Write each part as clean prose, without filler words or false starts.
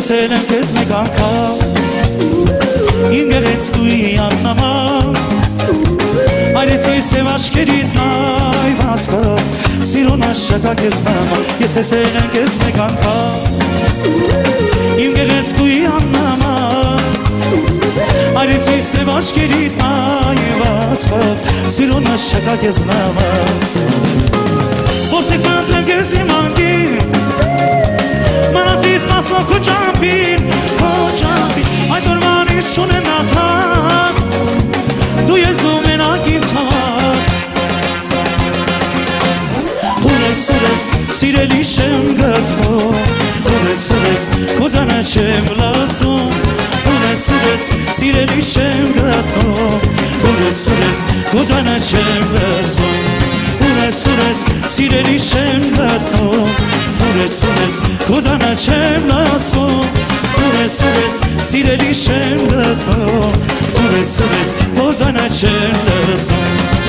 սերեմ քեզ մեկ անգամ Իմ գեղեցկուի աննաման Այրեցի սև աչքերիդ նայվածքով Սիրուն աշակա քեզ նամա Ես սերեմ քեզ մեկ անգամ Իմ գեղեցկուի աննաման Այրեցի սև աչքերիդ նայվածքով Սիրուն աշակա քեզ նամա Որտեղ պատրեմ քեզ իմ անգին Մանացի սպասող քո ճամփին Այդ օրվանից չունեմ նաթան Դու ես դու մենակ ինձ համար Ուրես սիրելի չեմ գտնում Ուրես քո ձայնը չեմ լսում Ուրես սիրելի չեմ գտնում Ուրես քո ձայնը չեմ լսում Ուրես սիրելի չեմ գտնում Ուրես քո ձայնը չեմ լսում Ուրես սիրելի չեմ գտնում Ուրես քո ձայնը չեմ լսում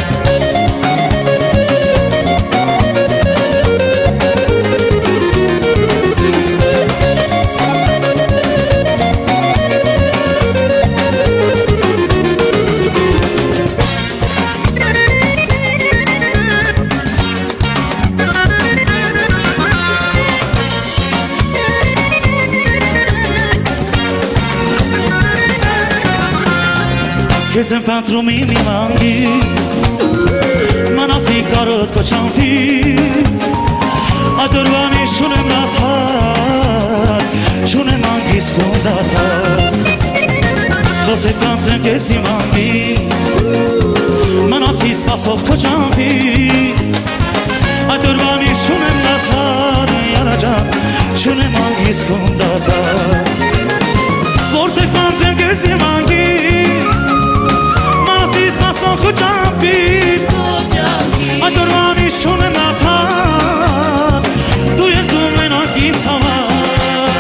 Քեզ եմ փնտրում իմ անգի Մանացի կարոտ քո ճամփի Այդ օրվանից չունեմ նաթար Չունեմ անգիս կոնդաթար Որտեղ փնտրեմ քեզ իմ անգի Մանացի սպասող քո ճամփի Այդ օրվանից չունեմ նաթար Յարաջան չունեմ անգիս կոնդաթար Որտեղ փնտրեմ քեզ իմ անգի Քո ճամփին Այդ օրվանից չունեմ նաթան Դու ես դու մենակ ինձ համար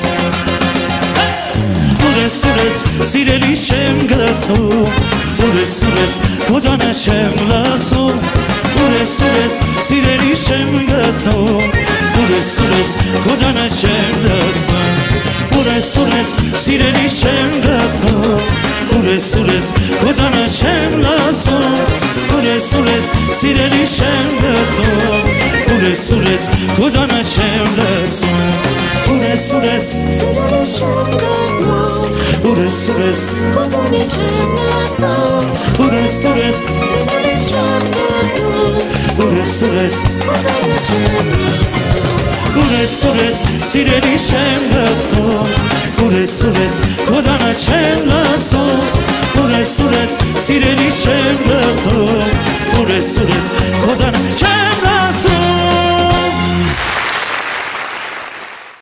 Ուրես սիրելի չեմ գտնում Ուրես քո ձայնը չեմ լսում Ուրես սիրելի չեմ գտնում Ուրես քո ձայնը չեմ լսում Ուրես սիրելի չեմ գտնում Ուրես քո ձայնը չեմ լսում Ուրես սիրելի չեմ գտնում Ուրես քո ձայնը չեմ լսում Ուրես սիրելի չեմ գտնում Ուրես քո ձայնը չեմ լսում Ուրես սիրելի չեմ գտնում Ուրես քո ձայնը չեմ լսում Ուրես սիրելի չեմ գտնում Ուրես քո ձայնը չեմ լսում Ուրես սիրելի չեմ գտնում Ուրես